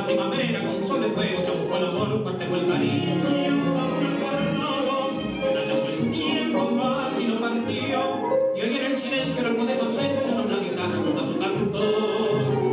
la primavera con sol de fuego, champú el amor, cuartejo el cariño, y aún el guardado, un hachazo el tiempo casi no partió, y hoy en el silencio los de esos hechos ya no una guitarra junto a su cantor.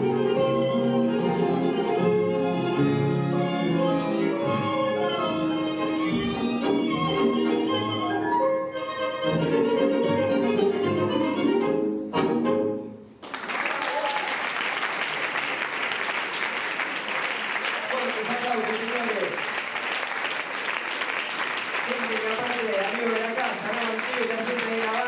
Gente que aparte de amigo de la casa, ¿no? Sí, que siempre grababa.